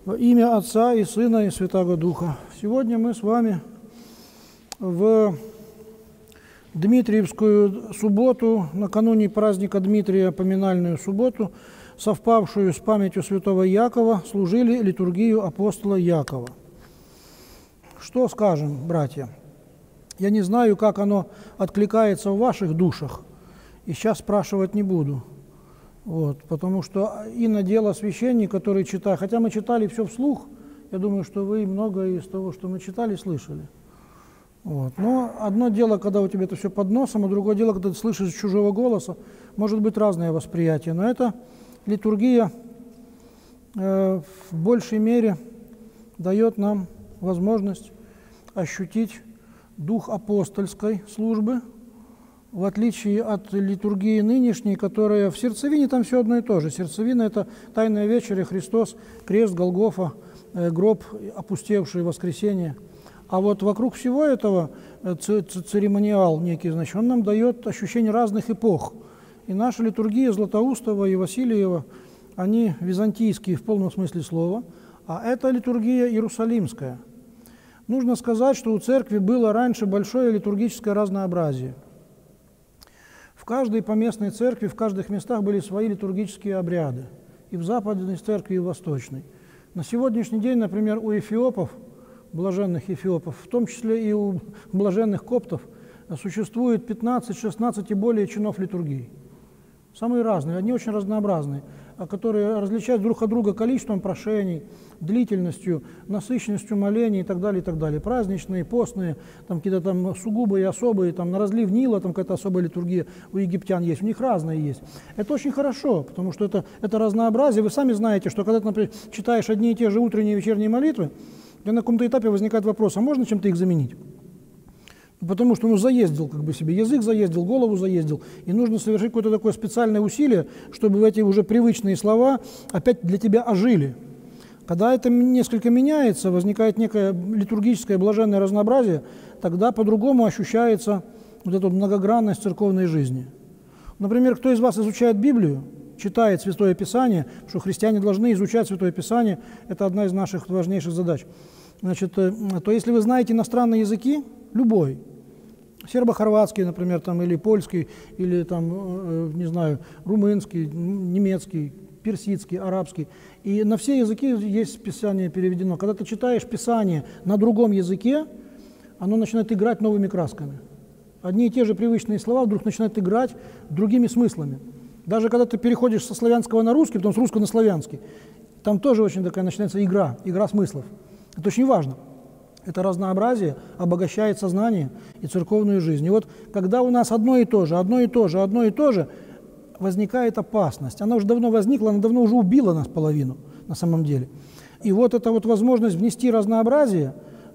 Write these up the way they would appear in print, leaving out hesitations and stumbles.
Во имя Отца и Сына и Святаго Духа. Сегодня мы с вами в Дмитриевскую субботу, накануне праздника Дмитрия, поминальную субботу, совпавшую с памятью святого Якова, служили литургию апостола Якова. Что скажем, братья? Я не знаю, как оно откликается в ваших душах, и сейчас спрашивать не буду. Потому что инодело священник, который читает, хотя мы читали все вслух, я думаю, что вы многое из того, что мы читали, слышали. Но одно дело, когда у тебя это все под носом, а другое дело, когда ты слышишь чужого голоса, может быть разное восприятие. Но эта литургия в большей мере дает нам возможность ощутить дух апостольской службы, в отличие от литургии нынешней, которая в сердцевине там все одно и то же. Сердцевина – это Тайная вечеря, Христос, крест, Голгофа, гроб, опустевший, воскресение. А вот вокруг всего этого церемониал некий, значит, он нам дает ощущение разных эпох. И наша литургия Златоустова и Васильева, они византийские в полном смысле слова, а это литургия иерусалимская. Нужно сказать, что у церкви было раньше большое литургическое разнообразие. В каждой поместной церкви, в каждых местах были свои литургические обряды. И в западной церкви, и в восточной. На сегодняшний день, например, у эфиопов, блаженных эфиопов, в том числе и у блаженных коптов, существует 15, 16 и более чинов литургии. Самые разные, они очень разнообразные, которые различаются друг от друга количеством прошений, длительностью, насыщенностью молений и так далее, и так далее. Праздничные, постные, там какие-то там сугубые, особые, там на разлив Нила, там какая-то особая литургия у египтян есть, у них разные есть. Это очень хорошо, потому что это разнообразие. Вы сами знаете, что когда ты, например, читаешь одни и те же утренние и вечерние молитвы, на каком-то этапе возникает вопрос, а можно чем-то их заменить? Потому что заездил себе, язык заездил, голову заездил, и нужно совершить какое-то такое специальное усилие, чтобы эти уже привычные слова опять для тебя ожили. Когда это несколько меняется, возникает некое литургическое блаженное разнообразие, тогда по-другому ощущается эта многогранность церковной жизни. Например, кто из вас изучает Библию, читает Святое Писание, что христиане должны изучать Святое Писание, это одна из наших важнейших задач. Значит, то если вы знаете иностранные языки, любой, сербо-хорватский, например, или польский, или не знаю, румынский, немецкий, персидский, арабский, и на все языки есть Писание переведено. Когда ты читаешь Писание на другом языке, оно начинает играть новыми красками. Одни и те же привычные слова вдруг начинают играть другими смыслами. Даже когда ты переходишь со славянского на русский, потом с русского на славянский, там тоже очень такая начинается игра смыслов. Это очень важно. Это разнообразие обогащает сознание и церковную жизнь. И вот когда у нас одно и то же, возникает опасность. Она уже давно возникла, она давно уже убила нас половину на самом деле. И вот эта возможность внести разнообразие,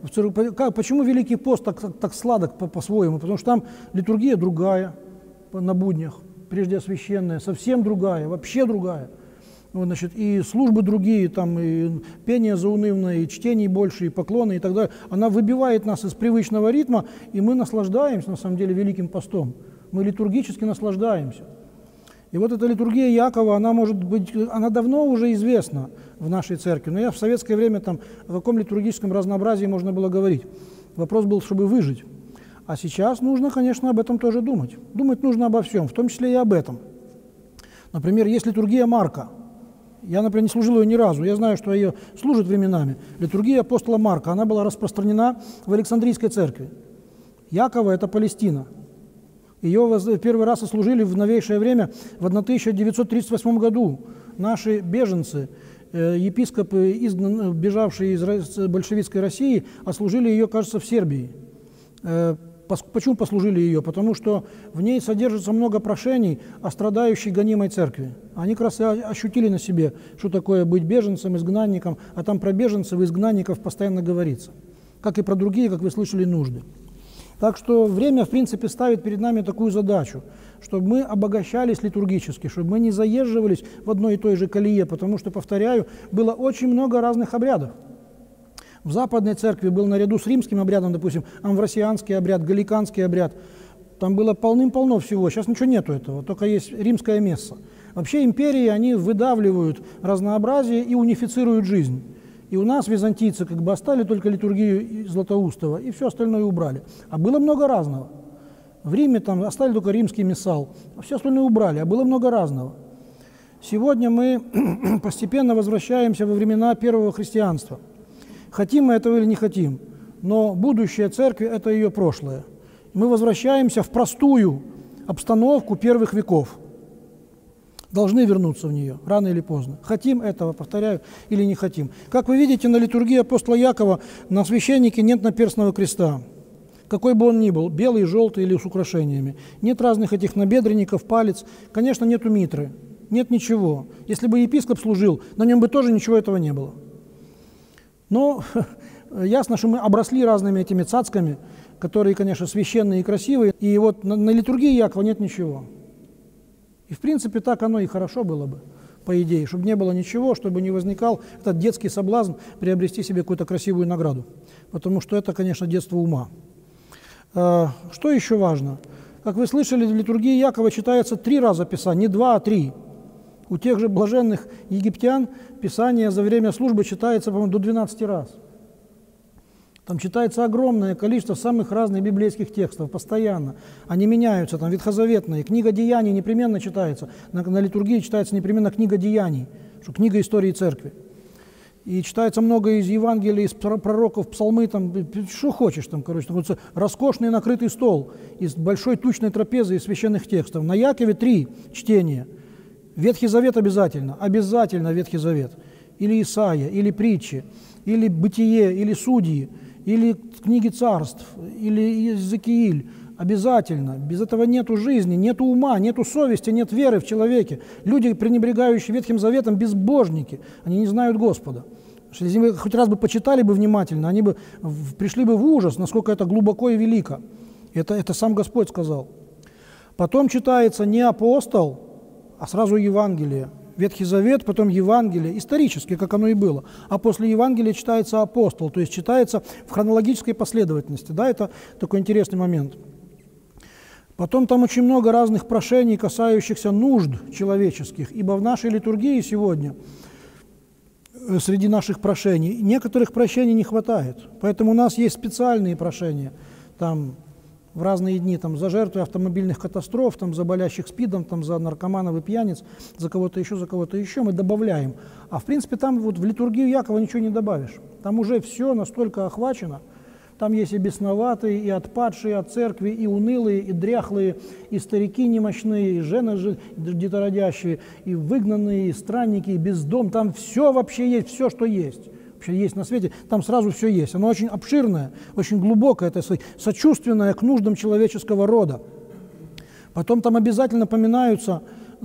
почему Великий пост так сладок по-своему? Потому что там литургия другая на буднях, прежде священная, совсем другая, вообще другая. И службы другие, и пение заунывное, и чтений больше, и поклоны, и так далее. Она выбивает нас из привычного ритма, и мы наслаждаемся, на самом деле, Великим постом. Мы литургически наслаждаемся. И вот эта литургия Якова, она давно уже известна в нашей церкви. Но в советское время о каком литургическом разнообразии можно было говорить. Вопрос был, чтобы выжить. А сейчас нужно, конечно, об этом тоже думать. Думать нужно обо всем, в том числе и об этом. Например, есть литургия Марка. Я, например, не служил ее ни разу. Я знаю, что ее служат временами. Литургия апостола Марка, она была распространена в Александрийской церкви. Якова – это Палестина. Ее первый раз служили в новейшее время, в 1938 году. Наши беженцы, епископы, бежавшие из большевистской России, отслужили ее, кажется, в Сербии. Почему послужили ее? Потому что в ней содержится много прошений о страдающей гонимой церкви. Они как раз ощутили на себе, что такое быть беженцем, изгнанником, а там про беженцев и изгнанников постоянно говорится. Как и про другие, как вы слышали, нужды. Так что время, в принципе, ставит перед нами такую задачу, чтобы мы обогащались литургически, чтобы мы не заезживались в одной и той же колее, потому что, повторяю, было очень много разных обрядов. В западной церкви был наряду с римским обрядом, допустим, амвросианский обряд, галиканский обряд. Там было полным-полно всего. Сейчас ничего нету этого, только есть римское месса. Вообще империи, они выдавливают разнообразие и унифицируют жизнь. И у нас византийцы как бы оставили только литургию Златоустова, и все остальное убрали. А было много разного. В Риме там оставили только римский миссал, а все остальное убрали, а было много разного. Сегодня мы постепенно возвращаемся во времена первого христианства. Хотим мы этого или не хотим, но будущее церкви – это ее прошлое. Мы возвращаемся в простую обстановку первых веков. Должны вернуться в нее, рано или поздно. Хотим этого, повторяю, или не хотим. Как вы видите, на литургии апостола Якова на священнике нет наперстного креста. Какой бы он ни был, белый, желтый или с украшениями. Нет разных этих набедренников, палец. Конечно, нету митры, нет ничего. Если бы епископ служил, на нем бы тоже ничего этого не было. Но ясно, что мы обросли разными этими цацками, которые, конечно, священные и красивые. И вот на литургии Якова нет ничего. И, в принципе, так оно и хорошо было бы, по идее, чтобы не было ничего, чтобы не возникал этот детский соблазн приобрести себе какую-то красивую награду. Потому что это, конечно, детство ума. Что еще важно? Как вы слышали, в литургии Якова читается 3 раза Писание, не 2, а 3. У тех же блаженных египтян Писание за время службы читается, по-моему, до 12 раз. Там читается огромное количество самых разных библейских текстов, постоянно. Они меняются, там ветхозаветные. Книга Деяний непременно читается. На литургии читается непременно книга Деяний, что книга истории церкви. И читается много из Евангелий, из пророков, псалмы, там, что хочешь, там, короче, там, роскошный накрытый стол из большой тучной трапезы из священных текстов. На Якове 3 чтения. Ветхий Завет обязательно Ветхий Завет. Или Исаия, или притчи, или Бытие, или Судьи, или книги царств, или Иезекииль. Обязательно. Без этого нету жизни, нету ума, нету совести, нет веры в человеке. Люди, пренебрегающие Ветхим Заветом, безбожники. Они не знают Господа. Если вы хоть раз бы почитали бы внимательно, они бы пришли бы в ужас, насколько это глубоко и велико. Это сам Господь сказал. Потом читается не апостол, а сразу Евангелие. Ветхий Завет, потом Евангелие, исторически, как оно и было. А после Евангелия читается апостол, то есть читается в хронологической последовательности. Да, это такой интересный момент. Потом там очень много разных прошений, касающихся нужд человеческих, ибо в нашей литургии сегодня, среди наших прошений, некоторых прощений не хватает. Поэтому у нас есть специальные прошения, там, в разные дни, там, за жертвы автомобильных катастроф, там, за болящих СПИДом, там, за наркоманов и пьяниц, за кого-то еще мы добавляем. А в принципе там вот в литургию Якова ничего не добавишь. Там уже все настолько охвачено. Там есть и бесноватые, и отпадшие от церкви, и унылые, и дряхлые, и старики немощные, и жены детородящие, и выгнанные, и странники, и бездом. Там все вообще есть, все, что есть. Вообще есть на свете, там сразу все есть. Оно очень обширное, очень глубокое, это сочувственное к нуждам человеческого рода. Потом там обязательно поминаются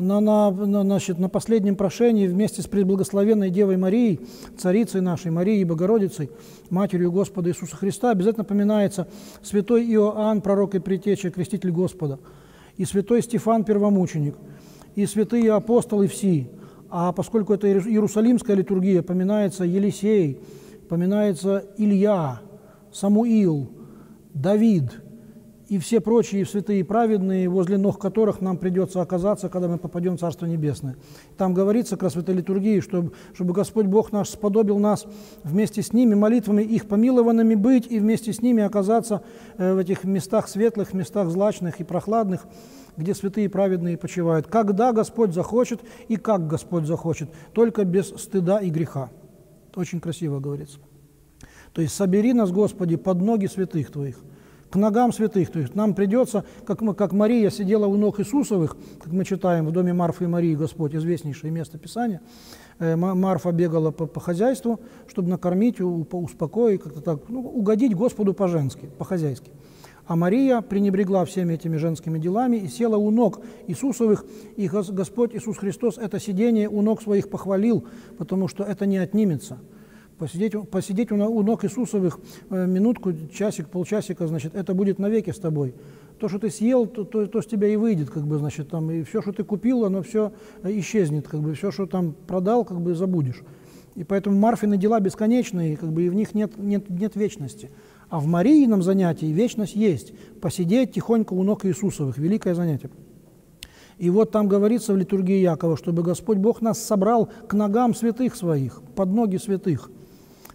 на последнем прошении вместе с преблагословенной Девой Марией, царицей нашей, Марией Богородицей, Матерью Господа Иисуса Христа, обязательно поминается святой Иоанн, пророк и предтеча, креститель Господа, и святой Стефан, первомученик, и святые апостолы все. А поскольку это Иерусалимская литургия, поминается Елисей, поминается Илья, Самуил, Давид и все прочие святые и праведные, возле ног которых нам придется оказаться, когда мы попадем в Царство Небесное. Там говорится как раз в этой литургии, чтобы Господь Бог наш сподобил нас вместе с ними молитвами их помилованными быть и вместе с ними оказаться в этих местах светлых, местах злачных и прохладных, где святые и праведные почивают. Когда Господь захочет и как Господь захочет, только без стыда и греха. Это очень красиво говорится. То есть собери нас, Господи, под ноги святых Твоих, к ногам святых. То есть нам придется, как Мария сидела у ног Иисусовых, как мы читаем в доме Марфы и Марии, Господь, известнейшее место Писания. Марфа бегала по хозяйству, чтобы накормить, успокоить, как-то так, угодить Господу по-женски, по-хозяйски. А Мария пренебрегла всеми этими женскими делами и села у ног Иисусовых, и Господь Иисус Христос это сидение у ног своих похвалил, потому что это не отнимется. Посидеть у ног Иисусовых минутку, часик, полчасика, значит, это будет навеки с тобой. То, что ты съел, то с тебя и выйдет, как бы, значит, там, и все, что ты купил, оно все исчезнет, как бы, все, что там продал, как бы, забудешь. И поэтому Марфины дела бесконечные, как бы, и в них нет вечности. А в Мариином занятии вечность есть. Посидеть тихонько у ног Иисусовых, великое занятие. И вот там говорится в литургии Якова, чтобы Господь Бог нас собрал к ногам святых своих, под ноги святых.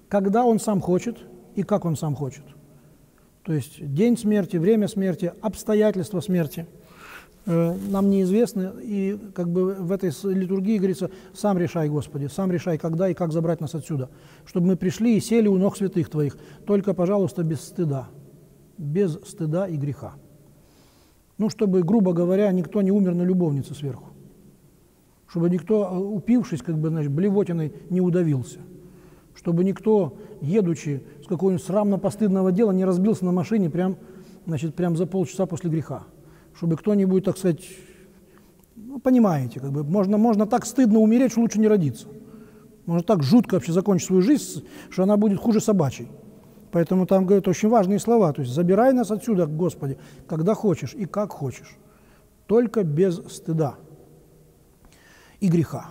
когда он сам хочет и как он сам хочет. То есть день смерти, время смерти, обстоятельства смерти нам неизвестны, и как бы в этой литургии говорится: «Сам решай, Господи, сам решай, когда и как забрать нас отсюда, чтобы мы пришли и сели у ног святых Твоих, только, пожалуйста, без стыда и греха». Ну, чтобы, грубо говоря, никто не умер на любовнице сверху, чтобы никто, упившись, как бы, значит, блевотиной, не удавился, чтобы никто, едучи с какого-нибудь срамно-постыдного дела, не разбился на машине прям за полчаса после греха, чтобы кто-нибудь, так сказать, ну, понимаете, как бы, можно так стыдно умереть, что лучше не родиться, можно так жутко вообще закончить свою жизнь, что она будет хуже собачьей. Поэтому там говорят очень важные слова, то есть «забирай нас отсюда, Господи, когда хочешь и как хочешь, только без стыда и греха».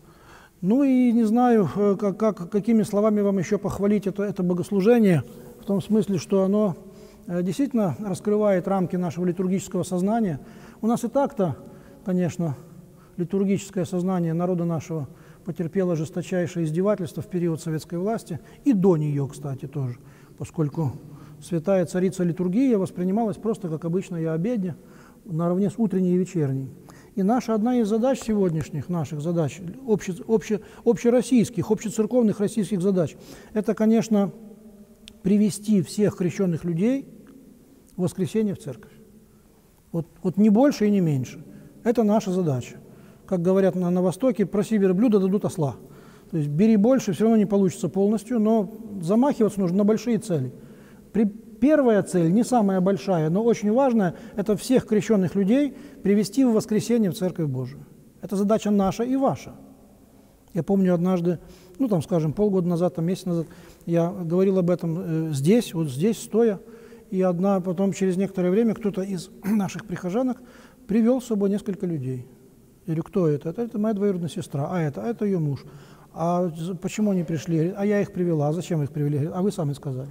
Ну и не знаю, какими словами вам еще похвалить это богослужение, в том смысле, что оно действительно раскрывает рамки нашего литургического сознания. У нас и так-то, конечно, литургическое сознание народа нашего потерпело жесточайшее издевательство в период советской власти, и до нее, кстати, тоже, поскольку святая царица литургия воспринималась просто как обычная обедня наравне с утренней и вечерней. И наша одна из задач сегодняшних, наших задач, общероссийских, общецерковных российских задач, это, конечно, привести всех крещенных людей в воскресенье в церковь. Вот не больше и не меньше. Это наша задача. Как говорят на Востоке, проси верблюда, дадут осла. То есть бери больше, все равно не получится полностью, но замахиваться нужно на большие цели. Первая цель, не самая большая, но очень важная, это всех крещенных людей привести в воскресенье в Церковь Божию. Это задача наша и ваша. Я помню однажды, ну там, скажем, полгода назад, месяц назад, я говорил об этом здесь, вот здесь, стоя, и потом через некоторое время кто-то из наших прихожанок привел с собой несколько людей. Я говорю: кто это? Это моя двоюродная сестра, а это ее муж. А почему они пришли? А я их привела. А зачем их привели? А вы сами сказали.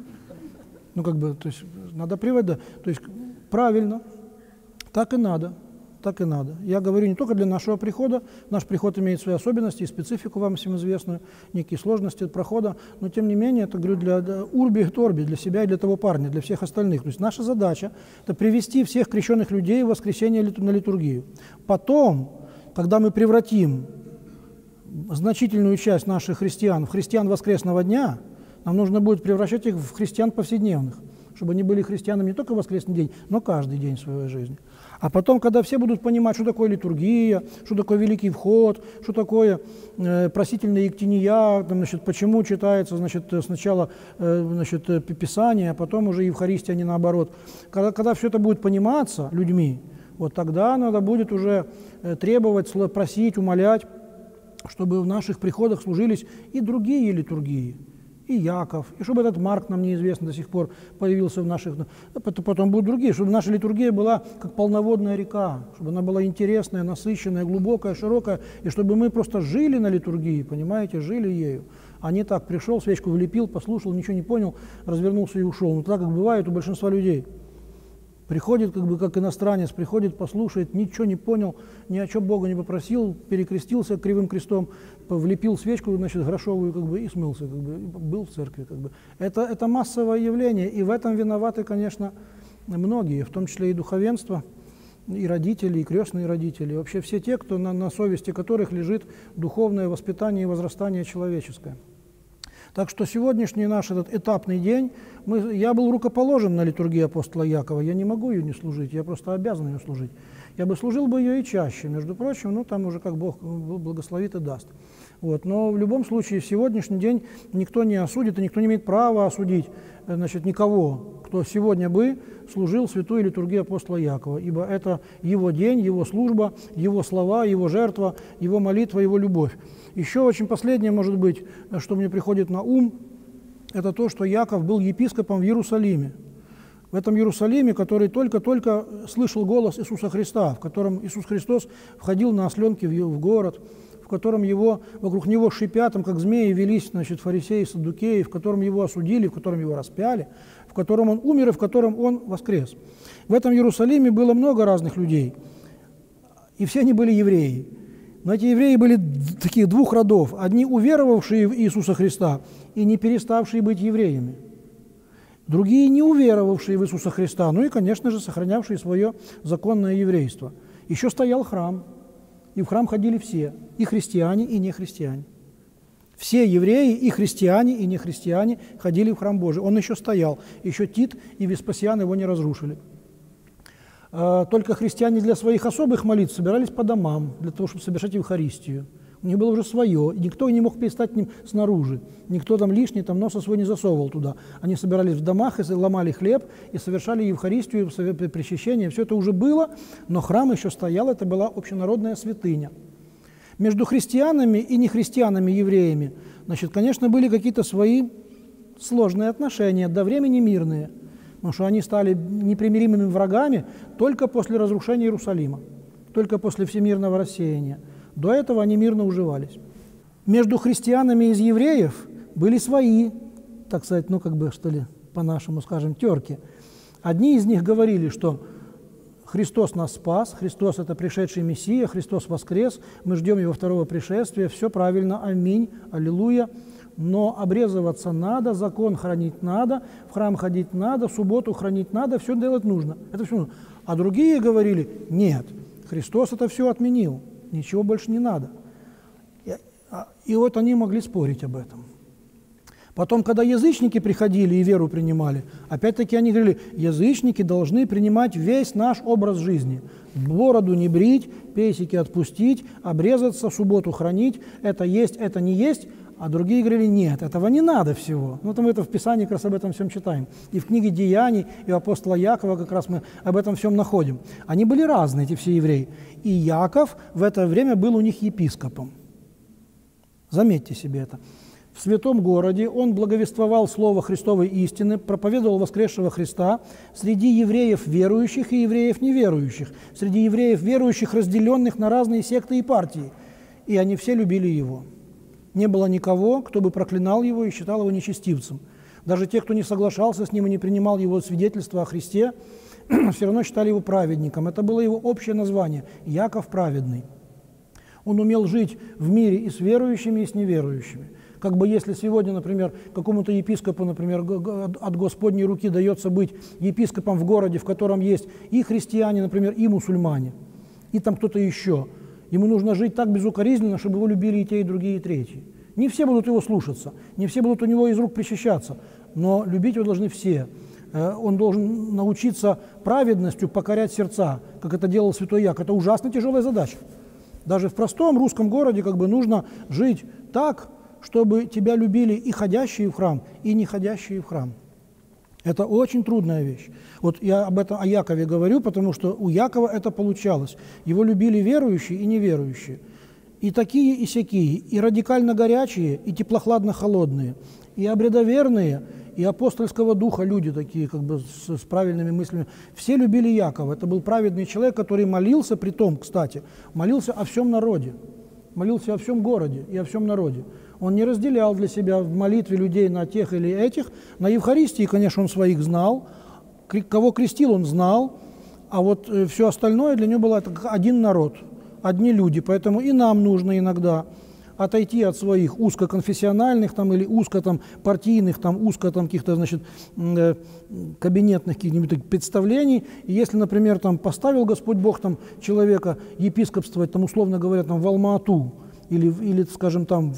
Ну, как бы, то есть, надо приводить, то есть, правильно, так и надо, так и надо. Я говорю не только для нашего прихода, наш приход имеет свои особенности и специфику вам всем известную, некие сложности прохода, но, тем не менее, это, говорю, для урби и торби, для себя и для того парня, для всех остальных. То есть, наша задача – это привести всех крещенных людей в воскресенье на литургию. Потом, когда мы превратим значительную часть наших христиан в христиан воскресного дня, нам нужно будет превращать их в христиан повседневных, чтобы они были христианами не только в воскресный день, но каждый день своей жизни. А потом, когда все будут понимать, что такое литургия, что такое Великий Вход, что такое просительная ектения, почему читается сначала Писание, а потом уже Евхаристия, а не наоборот. Когда все это будет пониматься людьми, вот тогда надо будет уже требовать, просить, умолять, чтобы в наших приходах служились и другие литургии, и Яков, и чтобы этот Марк, нам неизвестно до сих пор, появился в наших... Потом будут другие, чтобы наша литургия была как полноводная река, чтобы она была интересная, насыщенная, глубокая, широкая, и чтобы мы просто жили на литургии, понимаете, жили ею. А не так, пришел, свечку влепил, послушал, ничего не понял, развернулся и ушел. Ну так, как бывает у большинства людей. Приходит, как бы как иностранец, приходит, послушает, ничего не понял, ни о чем Бога не попросил, перекрестился кривым крестом, влепил свечку, грошовую, как бы, и смылся, как бы, был в церкви. Как бы. Это массовое явление, и в этом виноваты, конечно, многие, в том числе и духовенство, и родители, и крестные родители, и вообще все те, кто на совести которых лежит духовное воспитание и возрастание человеческое. Так что сегодняшний наш этот этапный день, я был рукоположен на литургии апостола Якова, я не могу ее не служить, я просто обязан ее служить. Я бы служил бы ее и чаще, между прочим, ну там уже как Бог благословит и даст. Вот. Но в любом случае в сегодняшний день никто не осудит и никто не имеет права осудить никого, кто сегодня бы служил святую литургию апостола Якова, ибо это его день, его служба, его слова, его жертва, его молитва, его любовь. Еще очень последнее, может быть, что мне приходит на ум, это то, что Яков был епископом в Иерусалиме. В этом Иерусалиме, который только-только слышал голос Иисуса Христа, в котором Иисус Христос входил на осленке в город, в котором вокруг него шипятом, как змеи, велись фарисеи и саддукеи, в котором его осудили, в котором его распяли, в котором он умер и в котором он воскрес. В этом Иерусалиме было много разных людей, и все они были евреи. Но эти евреи были таких двух родов. Одни уверовавшие в Иисуса Христа и не переставшие быть евреями. Другие не уверовавшие в Иисуса Христа, ну и, конечно же, сохранявшие свое законное еврейство. Еще стоял храм, и в храм ходили все, и христиане, и нехристиане. Все евреи, и христиане, и нехристиане ходили в храм Божий. Он еще стоял, еще Тит и Веспасиан его не разрушили. Только христиане для своих особых молитв собирались по домам, для того, чтобы совершать Евхаристию. У них было уже свое, и никто не мог перестать к ним снаружи. Никто там лишний там носа свой не засовывал туда. Они собирались в домах и ломали хлеб, и совершали Евхаристию, причащение. Все это уже было, но храм еще стоял, это была общенародная святыня. Между христианами и нехристианами, евреями, значит, конечно, были какие-то свои сложные отношения, до времени мирные, потому что они стали непримиримыми врагами только после разрушения Иерусалима, только после всемирного рассеяния. До этого они мирно уживались. Между христианами из евреев были свои, так сказать, ну как бы, что ли, по-нашему скажем, терки. Одни из них говорили, что Христос нас спас, Христос – это пришедший Мессия, Христос воскрес, мы ждем Его второго пришествия, все правильно, аминь, аллилуйя. Но обрезываться надо, закон хранить надо, в храм ходить надо, субботу хранить надо, все делать нужно. Это все нужно. А другие говорили, нет, Христос это все отменил, ничего больше не надо. И вот они могли спорить об этом. Потом, когда язычники приходили и веру принимали, опять-таки они говорили, язычники должны принимать весь наш образ жизни. Бороду не брить, песики отпустить, обрезаться, субботу хранить, это есть, это не есть. А другие говорили, нет, этого не надо всего. Ну, мы это в Писании как раз об этом всем читаем. И в книге Деяний, и у апостола Якова как раз мы об этом всем находим. Они были разные, эти все евреи. И Яков в это время был у них епископом. Заметьте себе это. В святом городе он благовествовал слово Христовой истины, проповедовал воскресшего Христа среди евреев верующих и евреев неверующих, среди евреев верующих, разделенных на разные секты и партии. И они все любили его. Не было никого, кто бы проклинал его и считал его нечестивцем. Даже те, кто не соглашался с ним и не принимал его свидетельства о Христе, все равно считали его праведником. Это было его общее название – Яков праведный. Он умел жить в мире и с верующими, и с неверующими. Как бы если сегодня, например, какому-то епископу, например, от Господней руки дается быть епископом в городе, в котором есть и христиане, например, и мусульмане, и там кто-то еще, ему нужно жить так безукоризненно, чтобы его любили и те, и другие, и третьи. Не все будут его слушаться, не все будут у него из рук причащаться, но любить его должны все. Он должен научиться праведностью покорять сердца, как это делал святой Яков. Это ужасно тяжелая задача. Даже в простом русском городе как бы нужно жить так, чтобы тебя любили и ходящие в храм, и не ходящие в храм. Это очень трудная вещь. Вот я об этом, о Якове говорю, потому что у Якова это получалось. Его любили верующие и неверующие. И такие, и сякие, и радикально горячие, и теплохладно-холодные, и обрядоверные, и апостольского духа люди такие, как бы с правильными мыслями. Все любили Якова. Это был праведный человек, который молился, притом, кстати, молился о всем народе. Молился о всем городе и о всем народе. Он не разделял для себя в молитве людей на тех или этих. На Евхаристии, конечно, он своих знал. Кого крестил, он знал. А вот все остальное для него было один народ, одни люди. Поэтому и нам нужно иногда отойти от своих узкоконфессиональных там, или узкопартийных, узко каких-то, значит, кабинетных каких-нибудь представлений. И если, например, там, поставил Господь Бог там, человека епископствовать, там, условно говоря, там, в Алма-Ату, или, скажем, там,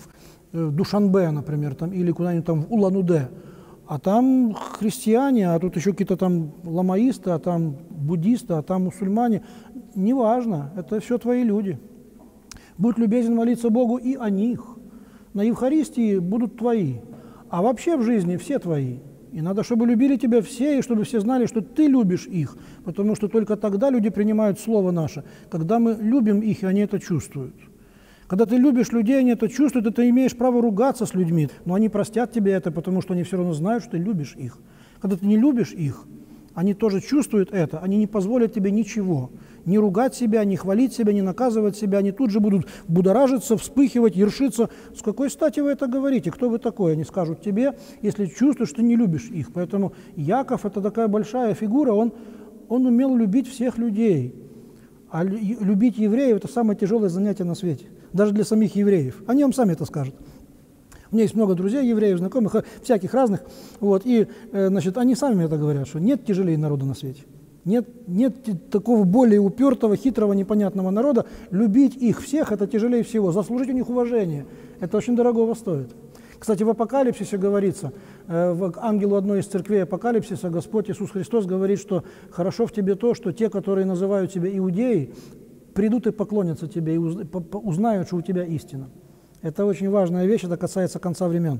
в Душанбе, например, там, или куда-нибудь там в Улан-Удэ, а там христиане, а тут еще какие-то там ламаисты, а там буддисты, а там мусульмане. Неважно, это все твои люди. Будь любезен молиться Богу и о них. На Евхаристии будут твои, а вообще в жизни все твои. И надо, чтобы любили тебя все, и чтобы все знали, что ты любишь их, потому что только тогда люди принимают Слово наше, когда мы любим их, и они это чувствуют. Когда ты любишь людей, они это чувствуют, и ты имеешь право ругаться с людьми, но они простят тебе это, потому что они все равно знают, что ты любишь их. Когда ты не любишь их, они тоже чувствуют это, они не позволят тебе ничего. Не ругать себя, не хвалить себя, не наказывать себя, они тут же будут будоражиться, вспыхивать, ершиться. С какой стати вы это говорите? Кто вы такой? Они скажут тебе, если чувствуешь, что ты не любишь их. Поэтому Яков – это такая большая фигура, он умел любить всех людей. А любить евреев – это самое тяжелое занятие на свете, даже для самих евреев. Они вам сами это скажут. У меня есть много друзей евреев, знакомых, всяких разных, вот, и, значит, они сами мне это говорят, что нет тяжелее народа на свете. Нет такого более упертого, хитрого, непонятного народа. Любить их всех – это тяжелее всего. Заслужить у них уважение – это очень дорогого стоит. Кстати, в Апокалипсисе говорится, ангелу одной из церквей Апокалипсиса Господь Иисус Христос говорит, что хорошо в тебе то, что те, которые называют себя иудеи, придут и поклонятся тебе, и узнают, что у тебя истина. Это очень важная вещь, это касается конца времен.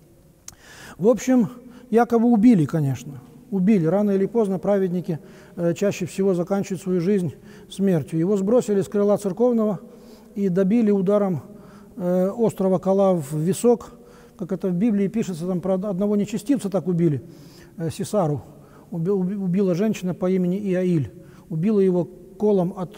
В общем, Якова убили, конечно. Убили. Рано или поздно праведники чаще всего заканчивают свою жизнь смертью. Его сбросили с крыла церковного и добили ударом острого кола в висок. Как это в Библии пишется, там про одного нечестивца так убили, Сисару. Убила женщина по имени Иаиль. Убила его колом от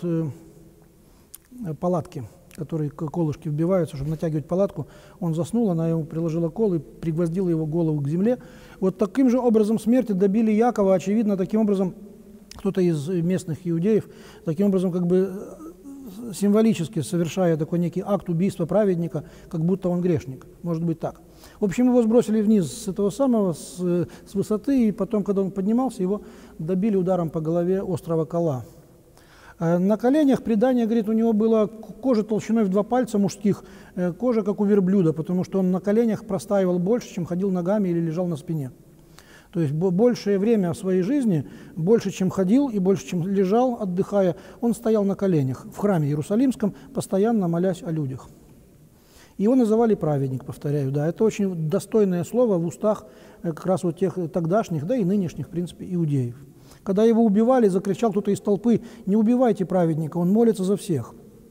палатки, которые колышки вбиваются, чтобы натягивать палатку. Он заснул, она ему приложила кол и пригвоздила его голову к земле. Вот таким же образом смерти добили Якова. Очевидно, таким образом кто-то из местных иудеев, таким образом как бы символически совершая такой некий акт убийства праведника, как будто он грешник. Может быть так. В общем, его сбросили вниз с этого самого, с высоты, и потом, когда он поднимался, его добили ударом по голове острого кола. На коленях, предание говорит, у него была кожа толщиной в 2 пальца мужских, кожа как у верблюда, потому что он на коленях простаивал больше, чем ходил ногами или лежал на спине. То есть большее время в своей жизни, больше, чем ходил и больше, чем лежал, отдыхая, он стоял на коленях в храме Иерусалимском, постоянно молясь о людях. Его называли праведник, повторяю, да, это очень достойное слово в устах как раз вот тех тогдашних, да и нынешних, в принципе, иудеев. Когда его убивали, закричал кто-то из толпы: «Не убивайте праведника, он молится за всех».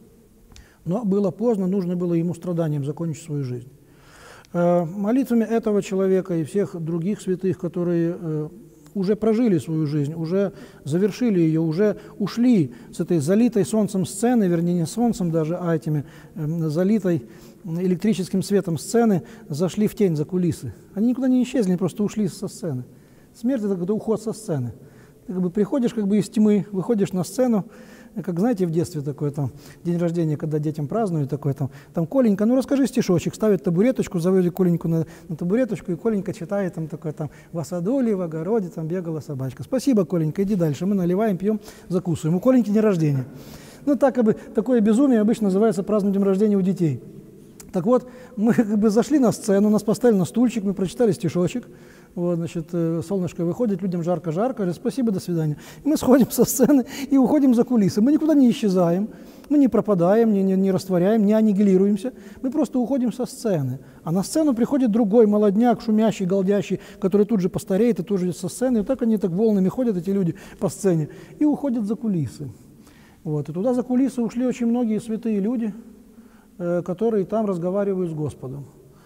Но было поздно, нужно было ему страданием закончить свою жизнь. Молитвами этого человека и всех других святых, которые уже прожили свою жизнь, уже завершили ее, уже ушли с этой залитой солнцем сцены, вернее, не солнцем даже, а этими залитой электрическим светом сцены, зашли в тень, за кулисы. Они никуда не исчезли, они просто ушли со сцены. Смерть – это когда уход со сцены. Ты как бы приходишь как бы из тьмы, выходишь на сцену, как, знаете, в детстве такое, там, день рождения, когда детям празднуют, такое, там Коленька, ну расскажи стишочек, ставят табуреточку, заводят Коленьку на табуреточку, и Коленька читает, там, такое, там, в осадуле, в огороде, там, бегала собачка. Спасибо, Коленька, иди дальше, мы наливаем, пьем, закусываем. У Коленьки день рождения. Ну, так, как бы, такое безумие обычно называется празднованием рождения у детей. Так вот, мы как бы зашли на сцену, нас поставили на стульчик, мы прочитали стишочек. Вот, значит, солнышко выходит, людям жарко-жарко, говорят: спасибо, до свидания. И мы сходим со сцены и уходим за кулисы. Мы никуда не исчезаем, мы не пропадаем, не растворяем, не аннигилируемся. Мы просто уходим со сцены. А на сцену приходит другой молодняк, шумящий, галдящий, который тут же постареет и тоже со сцены. И так они так волнами ходят, эти люди, по сцене, и уходят за кулисы. Вот, и туда за кулисы ушли очень многие святые люди, которые там разговаривают с Господом.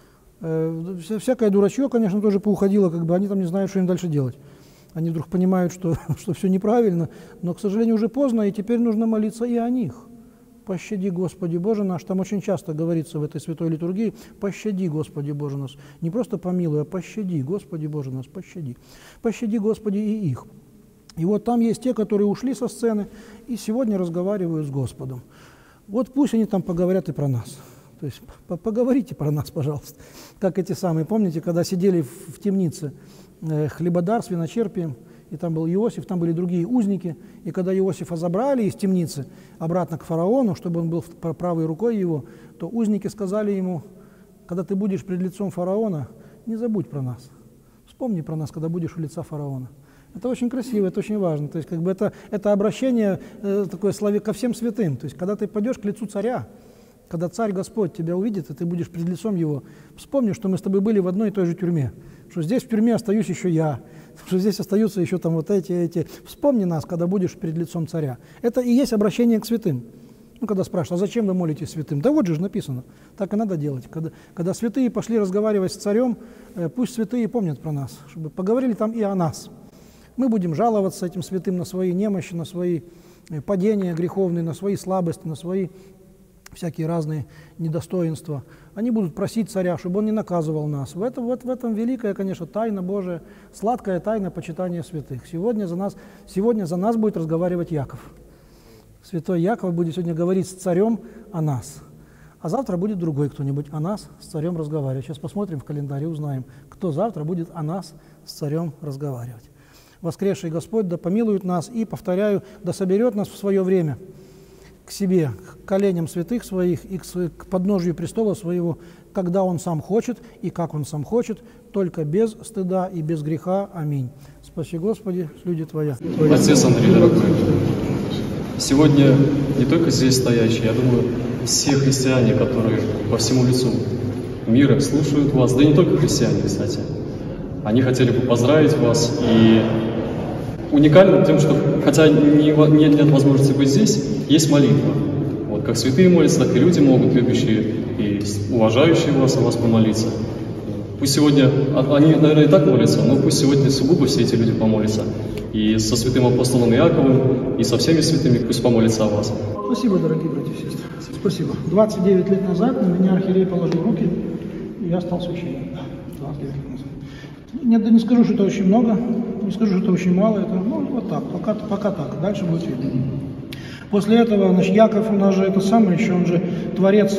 Всякое дурачье, конечно, тоже поуходило, как бы они там не знают, что им дальше делать. Они вдруг понимают, что все неправильно, но, к сожалению, уже поздно, и теперь нужно молиться и о них. «Пощади, Господи Боже наш», там очень часто говорится в этой святой литургии: «Пощади, Господи Боже нас». Не просто помилуй, а «Пощади, Господи Боже нас, пощади». «Пощади, Господи, и их». И вот там есть те, которые ушли со сцены и сегодня разговаривают с Господом. Вот пусть они там поговорят и про нас. То есть поговорите про нас, пожалуйста. Как эти самые, помните, когда сидели в темнице Хлебодар с виночерпием, и там был Иосиф, там были другие узники, и когда Иосифа забрали из темницы обратно к фараону, чтобы он был правой рукой его, то узники сказали ему: когда ты будешь пред лицом фараона, не забудь про нас. Вспомни про нас, когда будешь у лица фараона. Это очень красиво, это очень важно. То есть как бы это обращение такое ко всем святым. То есть когда ты пойдешь к лицу царя, когда Царь Господь тебя увидит, и ты будешь перед лицом Его, вспомни, что мы с тобой были в одной и той же тюрьме, что здесь в тюрьме остаюсь еще я, что здесь остаются еще там вот эти. Вспомни нас, когда будешь перед лицом Царя. Это и есть обращение к святым. Ну, когда спрашивают: а зачем вы молитесь святым? Да вот же написано, так и надо делать. Когда святые пошли разговаривать с царем, пусть святые помнят про нас, чтобы поговорили там и о нас. Мы будем жаловаться этим святым на свои немощи, на свои падения греховные, на свои слабости, на свои всякие разные недостоинства. Они будут просить царя, чтобы он не наказывал нас. В этом великая, конечно, тайна Божия, сладкая тайна почитания святых. Сегодня за нас будет разговаривать Яков. Святой Яков будет сегодня говорить с царем о нас. А завтра будет другой кто-нибудь о нас с царем разговаривать. Сейчас посмотрим в календаре, узнаем, кто завтра будет о нас с царем разговаривать. Воскресший Господь да помилует нас и, повторяю, да соберет нас в свое время к себе, к коленям святых своих и к подножию престола своего, когда Он сам хочет и как Он сам хочет, только без стыда и без греха. Аминь. Спаси, Господи, люди Твоя. Отец Андрей, дорогой, сегодня не только здесь стоящие, я думаю, все христиане, которые по всему лицу мира слушают вас, да и не только христиане, кстати, они хотели бы поздравить вас, и уникально тем, что, хотя нет возможности быть здесь, есть молитва. Вот, как святые молятся, так и люди могут, любящие и уважающие вас, о вас помолиться. Пусть сегодня, они, наверное, и так молятся, но пусть сегодня сугубо все эти люди помолятся. И со святым апостолом Иаковым, и со всеми святыми пусть помолятся о вас. Спасибо, дорогие братья и сестры. Спасибо. 29 лет назад на меня архиерей положил руки, и я стал священником. 29 лет назад. Нет, не скажу, что это очень много, не скажу, что это очень мало, это вот так, пока так, дальше будет видно. После этого, значит, Яков, у нас же это самое еще, он же творец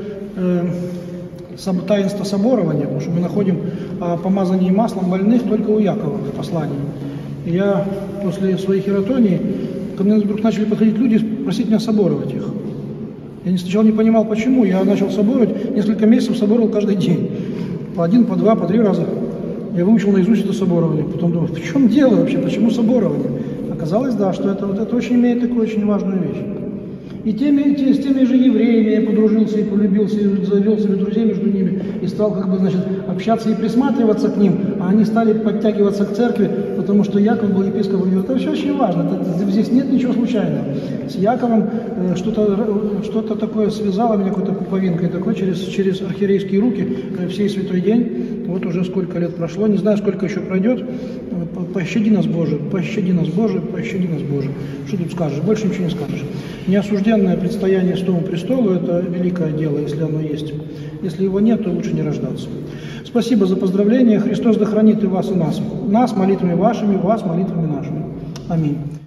таинства соборования, потому что мы находим помазание маслом больных только у Якова в послании. И я после своей хиротонии, ко мне вдруг начали подходить люди, просить меня соборовать их. Я сначала не понимал, почему, я начал соборовать, несколько месяцев соборовал каждый день, по один, по два, по три раза. Я выучил наизусть это соборование, потом думал, в чем дело вообще, почему соборование? Оказалось, да, что это очень имеет такую очень важную вещь. И с теми же евреями я подружился и полюбился, и завел себе друзей между ними, и стал общаться и присматриваться к ним, а они стали подтягиваться к церкви, потому что Яков был епископом. Это все очень важно, здесь нет ничего случайного. С Яковом что-то такое связало меня какой-то пуповинкой, такой через архиерейские руки всей святой день. Вот уже сколько лет прошло, не знаю, сколько еще пройдет. Пощади нас, Боже, пощади нас, Боже, пощади нас, Боже. Что тут скажешь? Больше ничего не скажешь. Неосужденное предстояние Святому престолу – это великое дело, если оно есть. Если его нет, то лучше не рождаться. Спасибо за поздравления. Христос да хранит и вас, и нас. Нас молитвами вашими, вас молитвами нашими. Аминь.